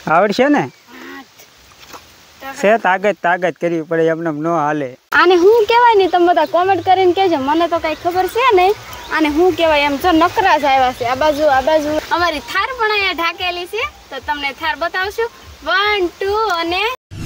આવડશે ને છે તાકાત કરવી પડે એમને નો હાલે આને હું કહેવાય ને તમે બધા કોમેન્ટ કરીને કહેજો મને તો કઈ ખબર છે નહીં આને હું કહેવાય એમ જો નકરા જ આવ્યા છે આ બાજુ અમારી થાર પણ અહીંયા ઢાકેલી છે તો તમને થાર બતાવશું 1 2 અને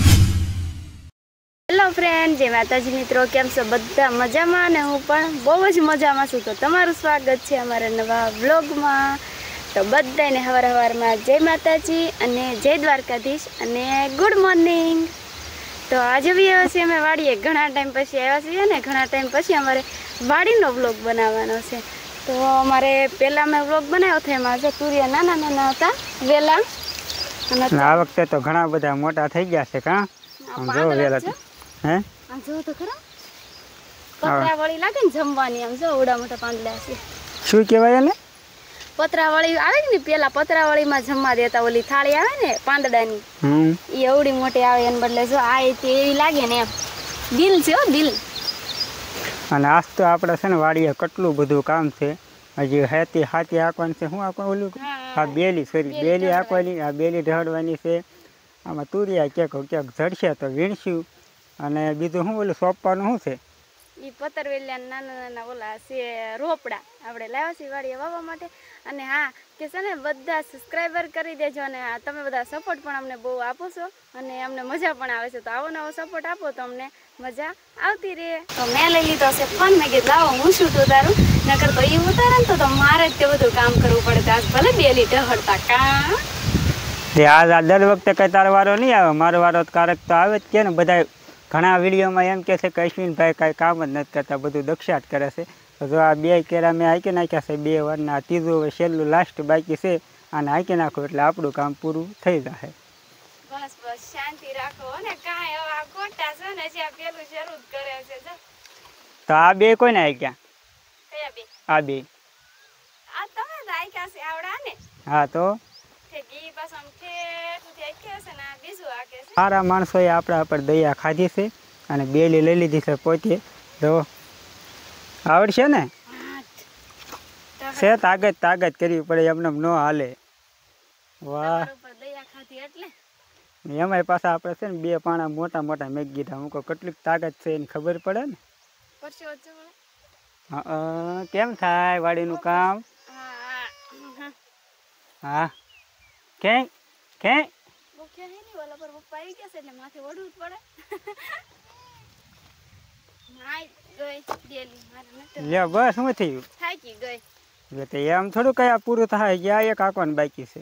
હેલો ફ્રેન્ડ જય માતાજી મિત્રો કેમ છો બધા મજામાં અને હું પણ બહુ જ મજામાં છું તો તમારું સ્વાગત છે અમારા નવા વ્લોગમાં તો બધાને હવારમાં જય માતાજી અને જય દ્વારકાધીશ અને ગુડ મોર્નિંગ તો આજે બી આવ્યા છીએ અમે વાડીએ ઘણા ટાઈમ પછી આવ્યા છીએ ને ઘણા ટાઈમ પછી અમારે વાડીનો વ્લોગ બનાવવાનો છે તો અમારે પહેલાં મેં વ્લોગ બનાવ્યો હતો એમાં જો તુરિયા નાના હતા વેલા અને આ વખતે તો ઘણા બધા મોટા થઈ ગયા છે કાં જો વેલા હે આ જો તો ખરા પતરાવાળી લાગે ને જમવાની આમ જો ઓડા મોટા પાંદડા છે શું કહેવાય એને પતરાવાળી આવે ને પેલા પતરાવાળીમાં જમવા દેતા ઓલી થાળી આવે ને પાંદડાની એ એવડી મોટી આવે એને બદલે જો આ એવી લાગે ને એમ દિલ છે હો દિલ અને આજ તો આપણે છે ને વાડીએ કેટલું બધું કામ છે હજી હાથી હાંકવાનું છે શું આખું ઓલું આ બેલી હાંકવાની આ બેલી ઢળવાની છે આમાં તુરિયા ક્યાંક ઝડશે તો વીણશું અને બીજું શું ઓલું સોંપવાનું શું છે એ પતરવેલિયા નાના ઓલા છે રોપડા આપણે લાવ્યા છીએ વાડીએ વાવવા માટે અને હા કે છે ને બધા સબસ્ક્રાઈબર કરી દેજો અને તમે બધા સપોર્ટ પણ અમને બહુ આપો છો અને અમને મજા પણ આવે છે તો આવો નવો સપોર્ટ આપો તો અમને મજા આવતી રહે તો મેં લઈ લીધો છે ફોન મેં કીધું લાવો હું શું ઉતારું નકર તો એ ઉતારે ને તો મારે જ તે બધું કામ કરવું પડે તો આજ ભલે બે લીટર હડતા કામ આજ દર વખતે કઈ તારો વારો નહીં આવે મારો વારો કારક તો આવે જ કે ને બધા ઘણા વિડીયોમાં એમ કહે છે કે અશ્વિનભાઈ કાંઈ કામ જ નથી કરતા બધું દક્ષાત કરે છે તો જો આ બે કેરા મેં હાંકી નાખ્યા છે 2 વારના ત્રીજું હવે છેલ્લું લાસ્ટ બાકી છે અને હાંકી નાખો એટલે આપણું કામ પૂરું થઈ જશે બસ શાંતિ રાખો ને કાંઈ હવે આ ખોટા છે ને જે પેલું શરૂ કરે છે જો તો આ બે કોઈને હાંક્યા કયા બે આ બે આ તમે જ હાંક્યા છે આવડા ને હા તો સારા માણસોએ આપણા પર દયા ખાધી છે અને બેલી લઈ લીધી છે પોતે તો આવડશે ને છે તાકાત કરવી પડે એમને ન હાલે વાહ એમાંય પાછા આપણે છે ને 2 પાણા મોટા મેઘ ગીધા હું કેટલીક તાકાત છે એની ખબર પડે ને હા કેમ થાય વાડીનું કામ હા ક્યાંય લે બસ શું થયું એમ થોડું કયા પૂરું થાય ગયા એક આંકવાનું બાકી છે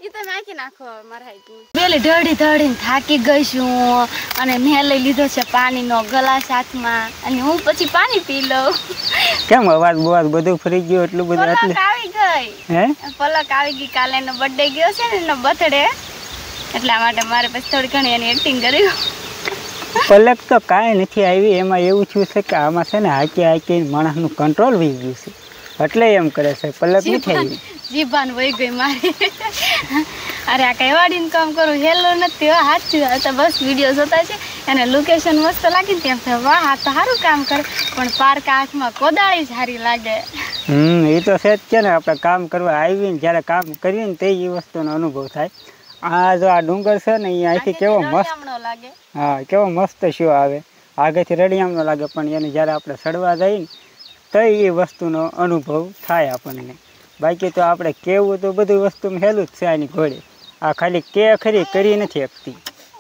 પેલી ઢળીને થાકી ગઈ છું અને મેં લઈ લીધો છે પાણીનો ગ્લાસ હાથમાં અને હું પછી પાણી પી લઉં કેમ અવાજ બધું ફરી ગયું એટલું બધું પલક આવી ગઈ કાલે એનો બર્થડે ગયો છે ને એનો બર્થડે એટલા માટે મારે પછી થોડી ઘણી એની એક્ટિંગ કર્યું પલક તો કાંઈ નથી આવી એમાં એવું થયું છે કે આમાં છે ને હાકી માણસનું કંટ્રોલ વહી ગયું છે એટલે એમ કરે છે પલક નથી આવી જીભાન વહી ગઈ મારી અરે આ કઈ વાડીનું કામ કરું હેલો નથી સાચું તો બસ વિડીયો જોતા છે એને લોકેશન મસ્ત લાગી તેમ થાય વાહ આ તો સારું કામ કરે પણ પાર્ક આંખમાં કોદાળી સારી લાગે એ તો છે જ કે ને આપણે કામ કરવા આવીને જ્યારે કામ કરીએ ને તે એ વસ્તુનો અનુભવ થાય આ જો આ ડુંગર છે ને એ અહીંથી કેવો મસ્ત લાગે હા કેવો મસ્ત શો આવે આગળથી રડિયામનો લાગે પણ એને જ્યારે આપણે ચડવા જઈએ ને તો એ વસ્તુનો અનુભવ થાય આપણને બાકી તો આપણે કેવું તો બધું વસ્તુ હેલું જ છે આની ઘોડે આ ખાલી કે ખરી કરી નથી શકતી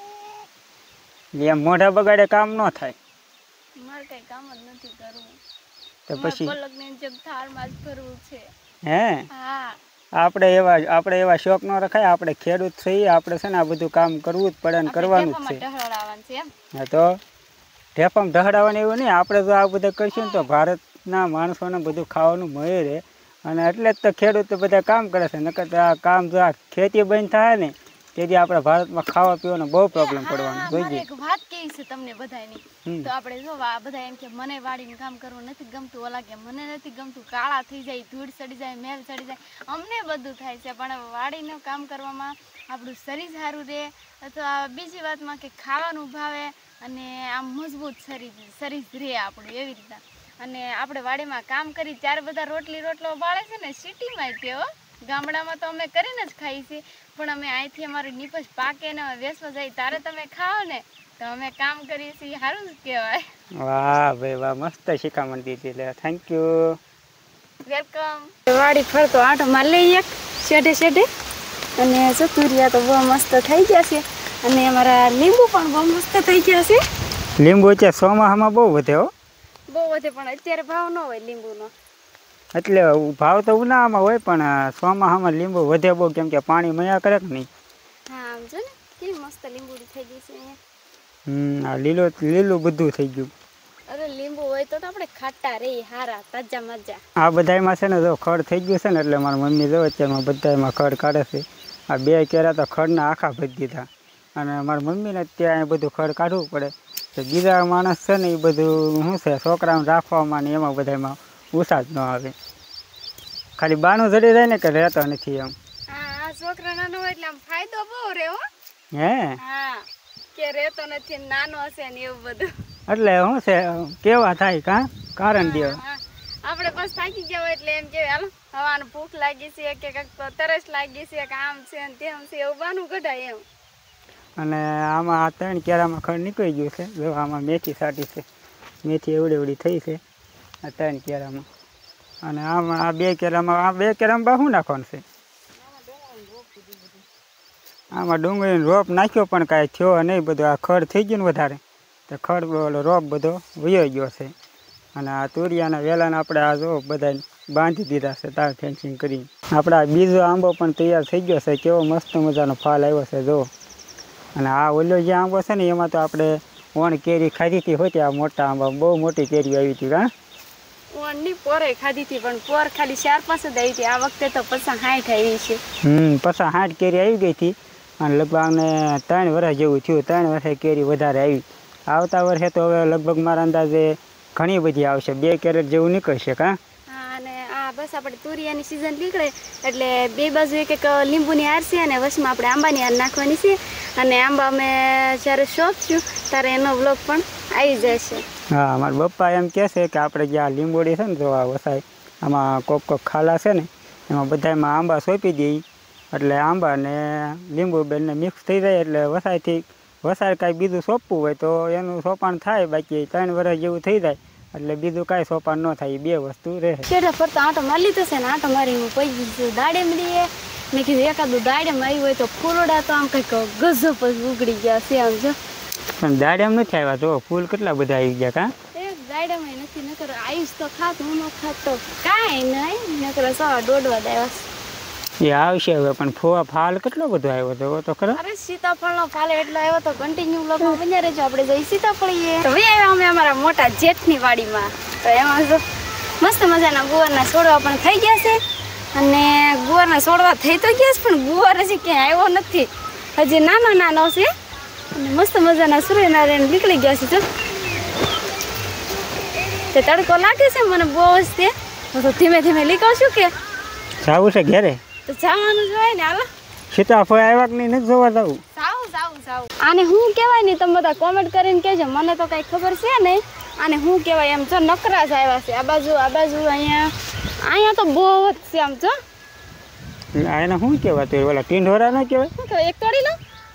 એમ મોઢા બગાડે કામ ન થાય મારે કઈ કામ જ નથી કરવું તો પછી પલકની જેમ થાળમાં જ ફરવું છે હે હા આપણે એવા શોખ ન રખાય આપણે ખેડૂત છીએ આપણે છે ને આ બધું કામ કરવું જ પડે ને કરવાનું જ છે હા તો ઢેફામ ઢહડાવવાનું એવું નહીં આપણે જો આ બધા કરશું ને તો ભારતના માણસોને બધું ખાવાનું મળે રહે અને એટલે જ તો ખેડૂતો બધા કામ કરે છે નકર આ કામ જો આ ખેતી બંધ થાય ને તેથી આપણા ભારતમાં ખાવા પીવાનો બહુ પ્રોબ્લેમ પડવાનો જોઈએ એક વાત કેવી છે તમને બધાની તો આપણે જો આ બધા એમ કે મને વાડીનું કામ કરવું નથી ગમતું ઓલા કે મને નથી ગમતું કાળા થઈ જાય ધૂળ ચડી જાય મેલ ચડી જાય અમને બધું થાય છે પણ વાડીનું કામ કરવામાં આપણું શરીર સારું રહે અથવા બીજી વાતમાં કે ખાવાનું ભાવે અને આમ મજબૂત શરીર રહે આપણું એવી રીતના અને આપણે વાડીમાં કામ કરી ત્યારે બધા રોટલો બાળે છે ને સિટીમાં તેઓ ગામડામાં તો અમે કરીને જ ખાઈ છીએ, પણ અમે અહીંથી અમારું નીપજ પાકે ને વેસવા જાય ત્યારે તમે ખાઓ ને તો અમે કામ કરીએ છીએ, સારું જ કહેવાય. વાહ ભાઈ વાહ, મસ્ત શિખામણ દીધી, એટલે થેન્ક યુ, વેલકમ. વાડી ફરતો આંટો માર લઈ એક શેઢે શેઢે, અને ચતુરિયા તો બહુ મસ્ત થઈ ગયા છે, અને અમારા લીંબુ પણ બહુ મસ્ત થઈ ગયા છે. લીંબુ અત્યારે ચોમાસામાં બહુ વધે હો, બહુ વધે, પણ અત્યારે ભાવ ન હોય લીંબુનો. એટલે ભાવ તો ઉનાળામાં હોય, પણ ચોમાસામાં લીંબુ વધે બહુ, કેમ કે પાણી મયા કરે કે નહીં. હા, આમ જો ને કેવી મસ્ત લીંબુડી થઈ ગઈ છે અહીંયા. આ લીલું બધું થઈ ગયું. અરે લીંબુ હોય તો આપણે ખાટા રહી, હારા તાજા મજા. આ બધામાં છે ને જો ખડ થઈ ગયું છે ને, એટલે મારા મમ્મી જો અત્યારમાં બધામાં ખડ કાઢે છે. આ 2 કેરા તો ખડના આખા ભરી દીધા, અને મારા મમ્મીને ત્યાં બધું ખડ કાઢવું પડે. તો બીજા માણસ છે ને એ બધું શું છે, છોકરાઓને રાખવામાં ને એમાં બધામાં ઉષા જ ન આવે, ખાલી બાનું જડી જાય ને કે રહેતો નથી એમ. હા, છોકરા નાનો હોય એટલે આમ ફાયદો બહુ રહે હો. હે હા, કે રહેતો નથી, નાનો હશે ને એવું બધું. એટલે શું છે કેવા થાય કા કારણ દે. આપણે બસ થાકી ગયા હોય એટલે એમ કે હાલો હવાનું ભૂખ લાગી છે કે કંઈક તો તરસ લાગી છે કે આમ છે ને તેમ છે, એવું બાનું કઢાય એમ. અને આમાં આ 3 કેરામાં ખડ નીકળી ગયું છે. જો આમાં મેથી સાટી છે, મેથી એવડી થઈ છે આ 3 કેરામાં. અને આમાં આ 2 કેરામાં શું નાખવાનું છે? આમાં ડુંગળીનો રોપ નાખ્યો પણ કાંઈ થયો નહીં, બધું આ ખડ થઈ ગયું ને વધારે, તો ખડ ઓલો રોપ બધો વયો ગયો છે. અને આ તુરિયાના વેલાને આપણે આ જો બધા બાંધી દીધા છે તાર ફેન્સિંગ કરી. આપણા બીજો આંબો પણ તૈયાર થઈ ગયો છે, કેવો મસ્ત મજાનો ફાલ આવ્યો છે જો. અને આ ઓલો જે આંબો છે ને એમાં તો આપણે ઓણ કેરી ખાધી હતી હોય, આ મોટા આંબા બહુ મોટી કેરી આવી હતી. હા, ઓણની પોરે ખાધી હતી, પણ પોર ખાલી 4-5 જ આવી હતી. આ વખતે તો 50-60 આવી છે. 50-60 કેરી આવી ગઈ હતી, અને લગભગ આને 3 વર્ષ જેવું થયું. 3 વર્ષે કેરી વધારે આવી. આવતા વર્ષે તો હવે લગભગ મારા અંદાજે ઘણી બધી આવશે, 2 કેરેટ જેવું નીકળશે. કા અને આ બસ આપણે તુરિયાની સિઝન નીકળે એટલે 2 બાજુ એક લીંબુની હાર છે, અને વચમાં આપણે આંબાની હાર નાખવાની છે. અને આંબા અમે જ્યારે શોપશું ત્યારે એનો વ્લોગ પણ આવી જશે. હા, મારા પપ્પા એમ કહે છે કે આપણે જે આ લીંબોડી છે ને જો આ વસાય આમાં કોક ખાલા છે ને એમાં બધામાં આંબા સોંપી દઈએ, એટલે આંબા ને લીંબુ બંને મિક્સ થઈ જાય, એટલે વસાય કાંઈ બીજું સોંપવું હોય તો એનું સોપાણ થાય. બાકી 3 વર્ષ જેવું થઈ જાય એટલે બીજું કાંઈ સોપાણ ન થાય, 2 વસ્તુ રહે. કેટા ફરતા આંટો મારી લીધો છે ને, આંટો મારી હું પૈકી છું દાડે મળીએ. મેં કીધું એકાદું દાડે આવી હોય તો ફૂલોડા તો આમ કંઈક ગજબ જ ઉગડી ગયા છે. આમ જો પણ દાડેમ નથી આવ્યા, જો ફૂલ કેટલા બધા આવી ગયા. કા એક દાડેમાં નથી, નકર આયુષ તો ખાત હું ન ખાત તો કાંઈ નહીં, નકર 1.5 આવ્યા એ આવશે હવે. પણ ફાલ કેટલો બધો આવ્યો હતો તો ખરા. અરે સીતાફળનો ફાલ એટલો આવ્યો તો કન્ટિન્યુ લોકો બન્યા રહેજો. આપણે જઈ સીતાફળીએ તો આવ્યા અમે અમારા મોટા જેઠની વાડીમાં. તો એમાં જો મસ્ત મજાના ગુવારના છોડવા પણ થઈ ગયા છે, અને ગુવારના છોડવા થઈ તો ગયા છે, પણ ગુવાર હજી ક્યાંય આવ્યો નથી, હજી નાનો છે. અને મસ્ત મજાના સૂર્યનારાયણ નીકળી ગયા છે. જો તે તડકો લાગે છે મને બહુ જ, તે તો ધીમે ધીમે નીકળશું કે જાવું છે ઘેરે, તો જવાનું જ હોય ને. હાલો સીતાફળ આવ્યા કે નહીં નથી જોવા જવું. સાવ આને શું કહેવાય ને તમે બધા કોમેન્ટ કરીને કહેજો, મને તો કઈ ખબર છે નહીં આને શું કહેવાય. એમ જો નકરા જ આવ્યા છે, આ બાજુ અહીંયા તો બહુ જ છે. આમ જો એને શું કહેવાતું, ઓલા ટીંઢોરા ના કહેવાય? શું કહેવાય, એક તોડી લો.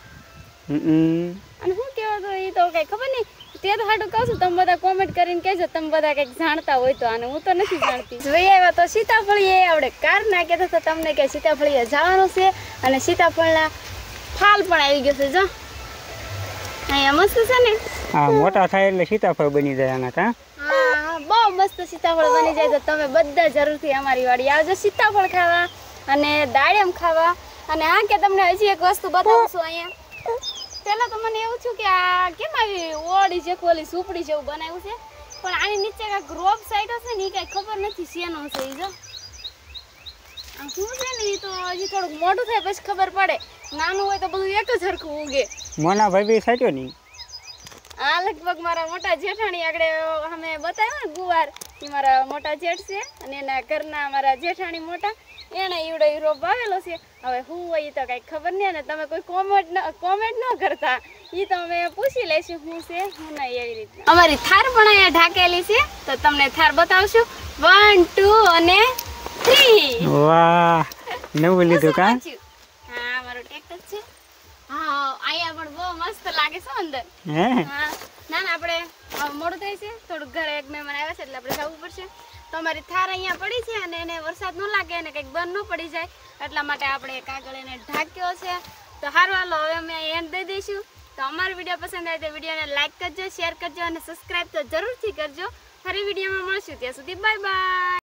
અને શું કહેવાતું એ તો કઈ ખબર નહીં. તે તો હાટું કહું છું, તમે બધા કોમેન્ટ કરીને કહેજો તમે બધા કંઈક જાણતા હોય તો. આને હું તો નથી જાણતી. જોઈ આવ્યા તો સીતાફળીએ આપણે કાર ના કહેતા તો તમને કે સીતાફળીએ જવાનું છે, અને સીતાફળના ફાલ પણ આવી ગયો છે. જો અહીંયા મસ્ત છે ને, હા મોટા થાય એટલે સીતાફળ બની જાય આના. કા હા, બહુ મસ્ત સીતાફળ બની જાય. તો તમે બધા જરૂરથી અમારી વાડી આવજો સીતાફળ ખાવા અને દાડમ ખાવા. અને હા કે તમને હજી એક વસ્તુ બતાવું છું. અહીંયા પહેલાં તો મને એવું થયું કે આ કેમ આવી ઓળી જે ઓલી સુપડી જેવું બનાવ્યું છે, પણ આની નીચે કાંઈક રોપ સાઈડ હશે ને એ કાંઈ ખબર નથી શેનો છે. એ જો આ શું છે ને, એ તો હજી થોડુંક મોટું થાય પછી ખબર પડે. નાનું હોય તો બધું એક જ હરખું ઉગે. મોના ભાઈ સાચો નહીં. આ લગભગ મારા મોટા જેઠાણી આગળ અમે બતાવ્યો ને ગુવાર, એ મારા મોટા જેઠ છે, અને એના ઘરના મારા જેઠાણી મોટા એને ઈવડો રોપ વાવેલો છે. હવે શું હોય એ તો કાંઈ ખબર નહીં, અને તમે કોઈ કોમેન્ટ ન કરતા, એ તો અમે પૂછી લઈશું શું છે શું નહીં એવી રીતે. અમારી થાર પણ અહીંયા ઢાકેલી છે, તો તમને થાર બતાવશું. 1 2 અને 3. વાહ, નવું લીધું કા હા મારું ટ્રેક્ટર છે હા અહીંયા પણ બહુ મસ્ત લાગે છે અંદર હે હા ના આપણે મોડું થાય છે થોડુંક ઘરે એક મહેમાન આવ્યા છે એટલે આપણે જવું પડશે તો અમારી થાર અહીંયા પડી છે અને એને વરસાદ ન લાગે અને કંઈક બંધ ન પડી જાય એટલા માટે આપણે કાગળ એને ઢાંક્યો છે તો હારું હાલો હવે અમે એન્ડ દઈ દઈશું તો અમારો વિડીયો પસંદ આવે તો વિડીયોને લાઈક કરજો શેર કરજો અને સબસ્ક્રાઈબ તો જરૂરથી કરજો ફરી વિડીયોમાં મળશું ત્યાં સુધી બાય બાય